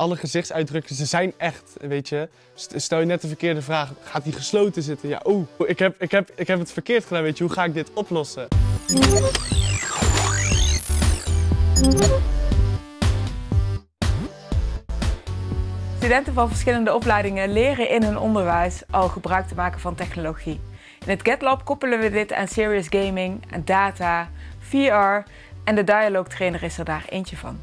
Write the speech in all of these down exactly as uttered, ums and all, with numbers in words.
alle gezichtsuitdrukken, ze zijn echt, weet je. Stel je net de verkeerde vraag, gaat die gesloten zitten? Ja, oeh, ik heb, ik, heb, ik heb het verkeerd gedaan, weet je. Hoe ga ik dit oplossen? Studenten van verschillende opleidingen leren in hun onderwijs al gebruik te maken van technologie. In het GetLab koppelen we dit aan serious gaming, aan data, V R en de Dialogue Trainer is er daar eentje van.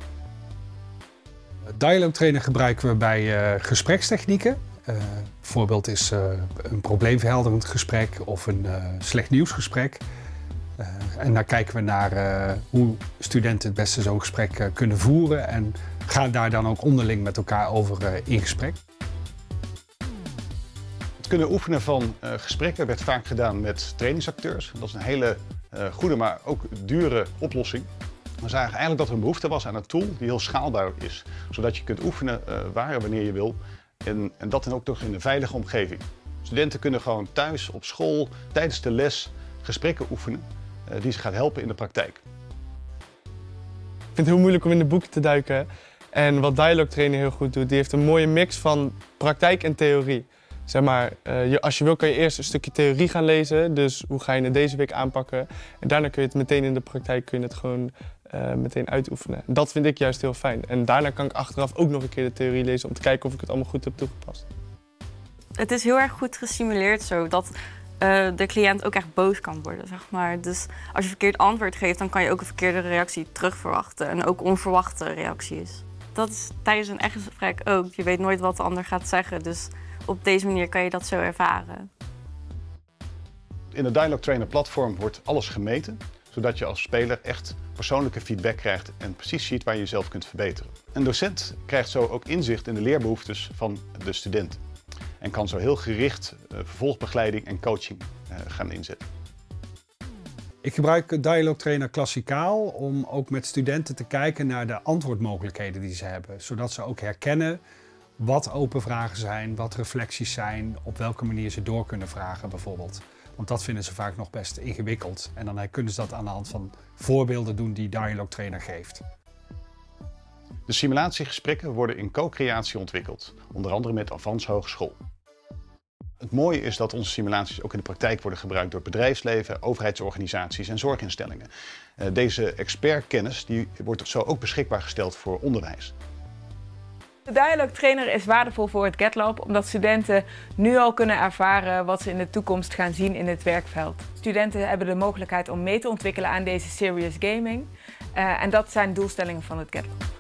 Dialogue Trainer gebruiken we bij uh, gesprekstechnieken. Uh, voorbeeld is uh, een probleemverhelderend gesprek of een uh, slecht nieuwsgesprek. Uh, en daar kijken we naar uh, hoe studenten het beste zo'n gesprek uh, kunnen voeren en gaan daar dan ook onderling met elkaar over uh, in gesprek. Het kunnen oefenen van uh, gesprekken werd vaak gedaan met trainingsacteurs. Dat is een hele uh, goede, maar ook dure oplossing. We zagen eigenlijk dat er een behoefte was aan een tool die heel schaalbaar is. Zodat je kunt oefenen uh, waar en wanneer je wil. En, en dat dan ook toch in een veilige omgeving. Studenten kunnen gewoon thuis, op school, tijdens de les gesprekken oefenen uh, die ze gaat helpen in de praktijk. Ik vind het heel moeilijk om in de boeken te duiken. En wat Dialogue Trainer heel goed doet, die heeft een mooie mix van praktijk en theorie. Zeg maar, uh, je, als je wil kan je eerst een stukje theorie gaan lezen, dus hoe ga je het deze week aanpakken. En daarna kun je het meteen in de praktijk kun je het gewoon uh, meteen uitoefenen. Dat vind ik juist heel fijn. En daarna kan ik achteraf ook nog een keer de theorie lezen om te kijken of ik het allemaal goed heb toegepast. Het is heel erg goed gesimuleerd zodat uh, de cliënt ook echt boos kan worden, zeg maar. Dus als je verkeerd antwoord geeft, dan kan je ook een verkeerde reactie terug verwachten. En ook onverwachte reacties. Dat is tijdens een echt gesprek ook. Je weet nooit wat de ander gaat zeggen, dus op deze manier kan je dat zo ervaren. In het Dialogue Trainer platform wordt alles gemeten, zodat je als speler echt persoonlijke feedback krijgt en precies ziet waar je jezelf kunt verbeteren. Een docent krijgt zo ook inzicht in de leerbehoeftes van de student en kan zo heel gericht uh, vervolgbegeleiding en coaching uh, gaan inzetten. Ik gebruik Dialogue Trainer klassikaal om ook met studenten te kijken naar de antwoordmogelijkheden die ze hebben, zodat ze ook herkennen wat open vragen zijn, wat reflecties zijn, op welke manier ze door kunnen vragen bijvoorbeeld. Want dat vinden ze vaak nog best ingewikkeld. En dan kunnen ze dat aan de hand van voorbeelden doen die Dialogue Trainer geeft. De simulatiegesprekken worden in co-creatie ontwikkeld, onder andere met Avans Hogeschool. Het mooie is dat onze simulaties ook in de praktijk worden gebruikt door bedrijfsleven, overheidsorganisaties en zorginstellingen. Deze expertkennis die wordt zo ook beschikbaar gesteld voor onderwijs. De Dialogue Trainer is waardevol voor het GetLab omdat studenten nu al kunnen ervaren wat ze in de toekomst gaan zien in het werkveld. Studenten hebben de mogelijkheid om mee te ontwikkelen aan deze serious gaming uh, en dat zijn doelstellingen van het GetLab.